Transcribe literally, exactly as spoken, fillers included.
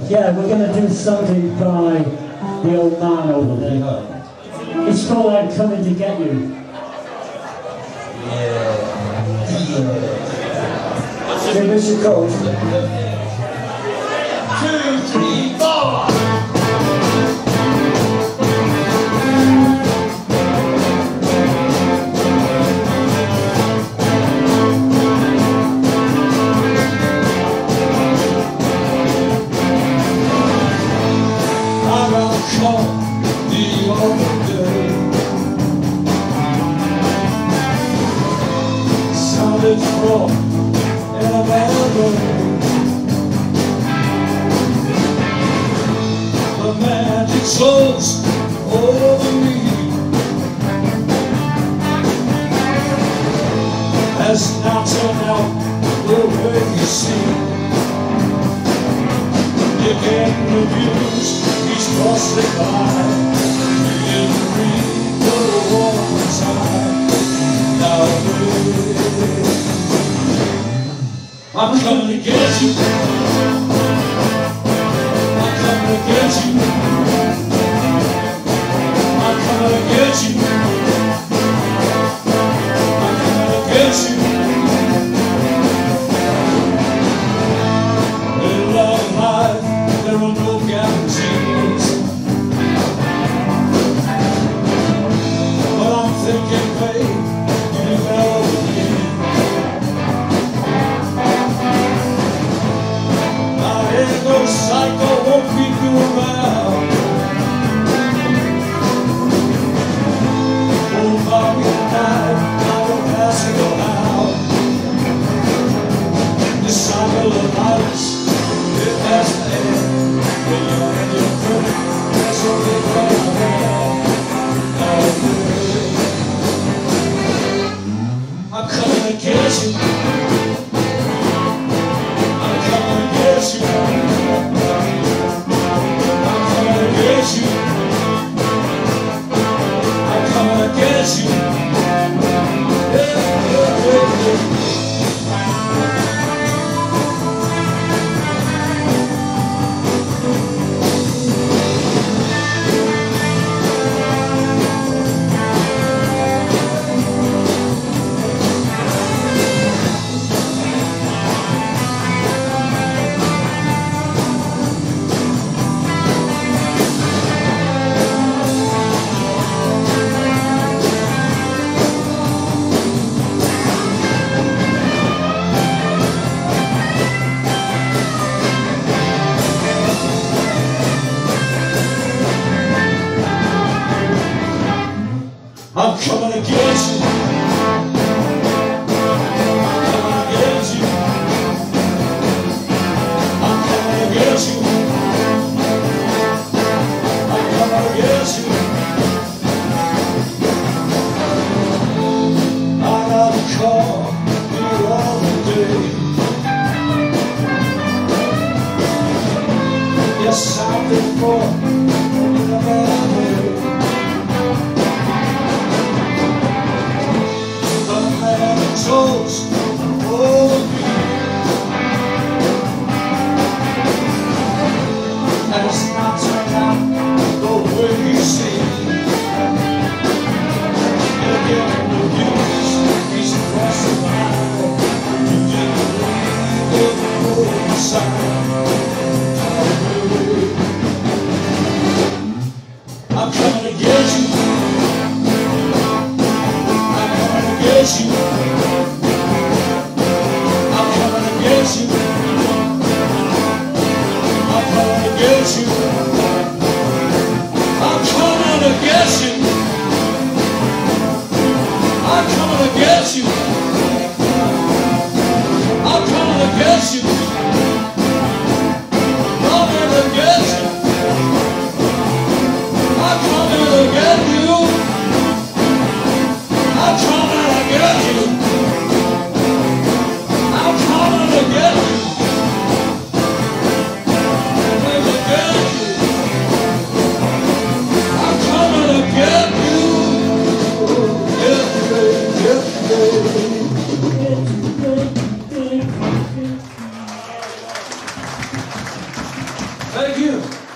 Yeah, we're going to do something by the old man over there. It's called I'm Coming to Get You. Yeah. Give us a code. Two, three, four. Sounded from in a meadow. The magic flows over me as now turn out the way you see. You get the views, he's crossing by. You didn't read the woman's eye. Now I'm coming to get you. I'm coming to get you. I'm coming to get you. I'm coming to get you. In love and life, there are no guarantees. But I'm thinking, babe, you know me. Psycho won't keep you around. Oh, Bobby died, I will pass it around. This cycle of violence, it has to end. When you're in your friend, that's what they call a man. I'm coming to get you. I'm coming to get you. You. I'm coming to get you. Yeah, yeah, yeah, yeah. I'm coming to get you. I'm coming to get you. I'm coming to get you. I'm coming to get you. I got a call the other day. Yes, I've been born in a bad way. Souls over me and it's not turned out the way you see. You're getting the views, he's across the line. You didn't leave the road side. I'm coming to get you. I'm coming to get you. I'm coming to get you. I'm coming to get you. I'm coming to get you. I'm coming to get you. I'm coming to get you. I'm coming to get you. I'm coming to get you. I'm coming to get you. I'm coming to get you. Thank you.